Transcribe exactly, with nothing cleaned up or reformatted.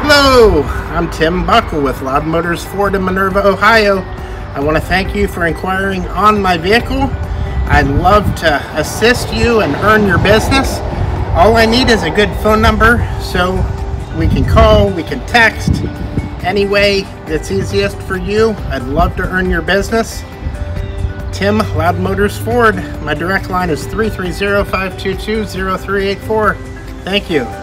Hello, I'm Tim Buckle with Loud Motors Ford in Minerva, Ohio. I want to thank you for inquiring on my vehicle. I'd love to assist you and earn your business. All I need is a good phone number so we can call, we can text, any way that's easiest for you. I'd love to earn your business. Tim, Loud Motors Ford. My direct line is three three zero, five two two, zero three eight four. Thank you.